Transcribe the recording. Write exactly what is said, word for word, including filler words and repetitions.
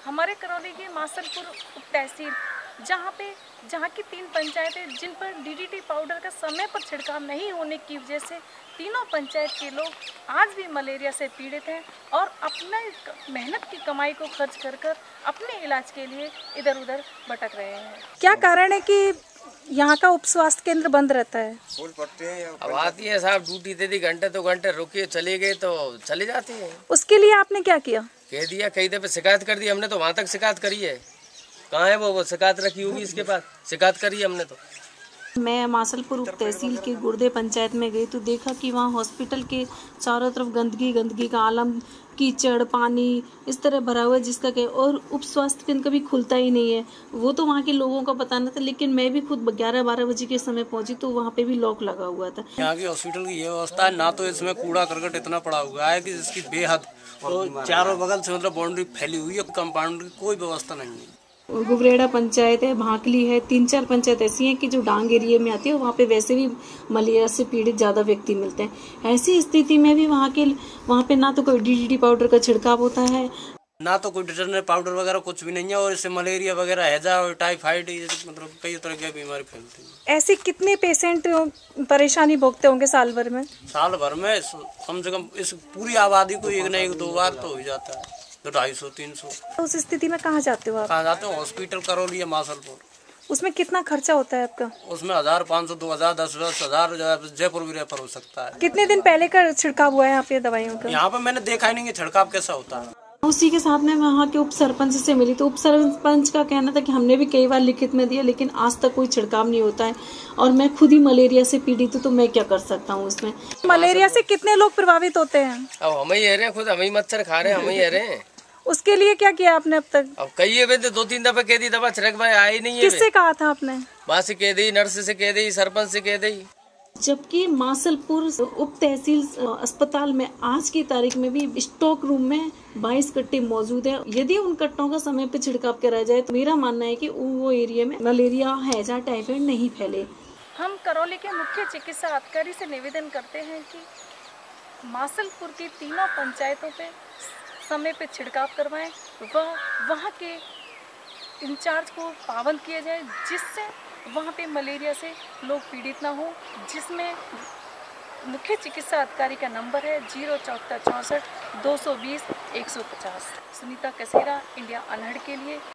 हमारे करौली के मासलपुर उप तहसील जहाँ पे जहाँ की तीन पंचायतें जिन पर डीडीटी पाउडर का समय पर छिड़काव नहीं होने की वजह से तीनों पंचायत के लोग आज भी मलेरिया से पीड़ित हैं और अपना मेहनत की कमाई को खर्च कर कर अपने इलाज के लिए इधर उधर भटक रहे हैं। क्या कारण है कि यहाँ का उप स्वास्थ्य केंद्र बंद रहता है? अब आती है साहब, ड्यूटी दे दी, घंटे दो घंटे रुके चले गए तो चले जाते हैं। उसके लिए आपने क्या किया? कह दिया, कई दफे शिकायत कर दी हमने, तो वहाँ तक शिकायत करी है। कहाँ है वो वो शिकायत रखी होगी इसके पास, शिकायत करी है हमने तो। मैं मासलपुर उप तहसील के गुर्दे पंचायत में गई तो देखा कि वहाँ हॉस्पिटल के चारों तरफ गंदगी गंदगी का आलम, कीचड़, पानी इस तरह भरा हुआ है जिसका के और उप स्वास्थ्य केंद्र कभी खुलता ही नहीं है। वो तो वहाँ के लोगों का बताना था, लेकिन मैं भी खुद ग्यारह बारह बजे के समय पहुंची तो वहाँ पे भी लॉक लगा हुआ था। यहाँ की हॉस्पिटल की ये व्यवस्था है ना, तो इसमें कूड़ा करकट इतना पड़ा हुआ है कि जिसकी बेहद, तो चारों बगल से मतलब बाउंड्री फैली हुई है, कंपाउंड की कोई व्यवस्था नहीं है। गुगरेड़ा पंचायत है, भाकली है, तीन चार पंचायत ऐसी हैं कि जो डांग एरिया में आती है, वहाँ पे वैसे भी मलेरिया से पीड़ित ज्यादा व्यक्ति मिलते हैं। ऐसी स्थिति में भी वहाँ के वहाँ पे ना तो कोई डीडीटी पाउडर का छिड़काव होता है, ना तो कोई डिटर्जेंट पाउडर वगैरह कुछ भी नहीं है, और इससे मलेरिया वगैरह, हैजा और टाइफाइड मतलब कई तरह की बीमारी फैलती है। ऐसे कितने पेशेंट परेशानी भोगते होंगे साल भर में? साल भर में कम से कम इस पूरी आबादी को एक न एक दो बार तो हो जाता है, तो ढाई सौ तीन सौ। तो उस स्थिति में कहाँ जाते हो आप? कहाँ जाते हो? हॉस्पिटल करौली या मासलपुर। उसमें कितना खर्चा होता है आपका? उसमें हजार पाँच सौ दो हजार दस दस हजार जयपुर भी रेफर हो सकता है। कितने दिन पहले का छिड़काव हुआ है यहाँ पे दवाइयों का? यहाँ पे मैंने देखा ही नहीं छिड़काव कैसा होता है। उसी के साथ में वहाँ के उप सरपंच से मिली तो उप सरपंच का कहना था कि हमने भी कई बार लिखित में दिया, लेकिन आज तक कोई छिड़काव नहीं होता है और मैं खुद ही मलेरिया से पीड़ित हूँ, तो मैं क्या कर सकता हूँ उसमें। मलेरिया से कितने लोग प्रभावित होते हैं? अब हम ही रहे, खुद हम ही मच्छर खा रहे हैं, हम ही रहे। उसके लिए क्या किया आपने अब तक? अब कई तो दो तीन दफे कह दी, दवा छिड़क भाई आई नहीं है। किससे कहा था आपने? वहाँ से कह दी, नर्स से कह दी, सरपंच से कह दी। जबकि मासलपुर उप तहसील अस्पताल में आज की तारीख में भी स्टॉक रूम में बाईस कट्टे मौजूद हैं। यदि उन कट्टों का समय पे छिड़काव कराया जाए तो मेरा मानना है कि वो एरिया में मलेरिया, हैजा, टाइफाइड नहीं फैले। हम करौली के मुख्य चिकित्सा अधिकारी से निवेदन करते हैं कि मासलपुर की तीनों पंचायतों पे समय पे छिड़काव करवाएं, वह वहाँ के इंचार्ज को पाबंद किया जाए जिससे वहाँ पे मलेरिया से लोग पीड़ित ना हो। जिसमें मुख्य चिकित्सा अधिकारी का नंबर है जीरो चौहत्तर चौंसठ दो सौ बीस एक सौ पचास। सुनीता कसेरा, इंडिया अनहड़ के लिए।